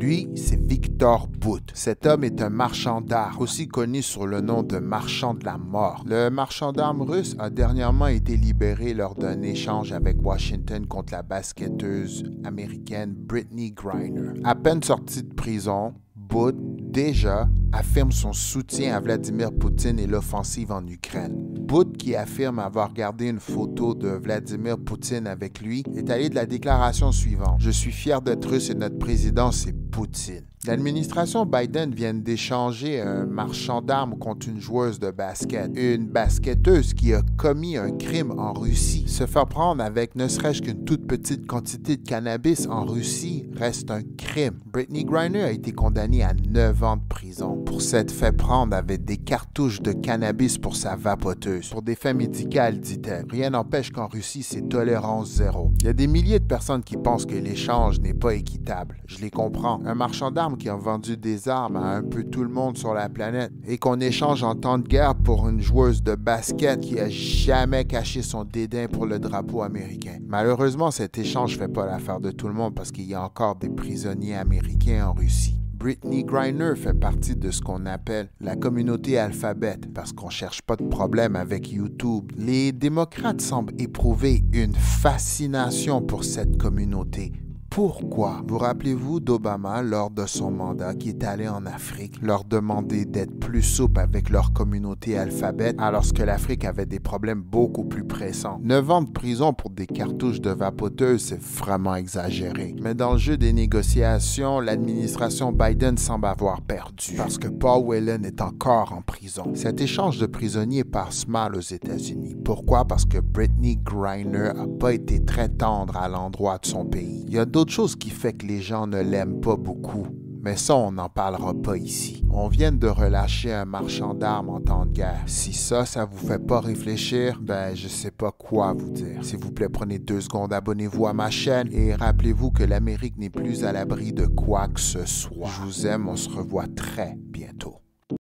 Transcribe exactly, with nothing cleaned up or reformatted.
Lui, c'est Viktor Bout. Cet homme est un marchand d'armes, aussi connu sous le nom de marchand de la mort. Le marchand d'armes russe a dernièrement été libéré lors d'un échange avec Washington contre la basketteuse américaine Brittney Griner. À peine sorti de prison, Bout, déjà, affirme son soutien à Vladimir Poutine et l'offensive en Ukraine. Bout, qui affirme avoir regardé une photo de Vladimir Poutine avec lui, est allé de la déclaration suivante. « Je suis fier d'être russe et notre président, c'est Poutine. » L'administration Biden vient d'échanger un marchand d'armes contre une joueuse de basket. Une basketteuse qui a commis un crime en Russie. Se faire prendre avec ne serait-ce qu'une toute petite quantité de cannabis en Russie reste un crime. Brittney Griner a été condamnée à neuf ans de prison pour s'être fait prendre avec des cartouches de cannabis pour sa vapoteuse. Pour des fins médicales, dit-elle. Rien n'empêche qu'en Russie, c'est tolérance zéro. Il y a des milliers de personnes qui pensent que l'échange n'est pas équitable. Je les comprends. Un marchand d'armes qui a vendu des armes à un peu tout le monde sur la planète et qu'on échange en temps de guerre pour une joueuse de basket qui a jamais caché son dédain pour le drapeau américain. Malheureusement, cet échange fait pas l'affaire de tout le monde parce qu'il y a encore des prisonniers américains en Russie. Brittney Griner fait partie de ce qu'on appelle la communauté alphabète parce qu'on cherche pas de problème avec YouTube. Les démocrates semblent éprouver une fascination pour cette communauté. Pourquoi? Vous rappelez-vous d'Obama lors de son mandat qui est allé en Afrique leur demander d'être plus souple avec leur communauté alphabète alors que l'Afrique avait des problèmes beaucoup plus pressants. neuf ans de prison pour des cartouches de vapoteuse, c'est vraiment exagéré. Mais dans le jeu des négociations, l'administration Biden semble avoir perdu parce que Paul Whelan est encore en prison. Cet échange de prisonniers passe mal aux États-Unis. Pourquoi? Parce que Brittney Griner n'a pas été très tendre à l'endroit de son pays. Il y a d'autres chose qui fait que les gens ne l'aiment pas beaucoup. Mais ça, on n'en parlera pas ici. On vient de relâcher un marchand d'armes en temps de guerre. Si ça, ça vous fait pas réfléchir, ben je sais pas quoi vous dire. S'il vous plaît, prenez deux secondes, abonnez-vous à ma chaîne et rappelez-vous que l'Amérique n'est plus à l'abri de quoi que ce soit. Je vous aime, on se revoit très bientôt.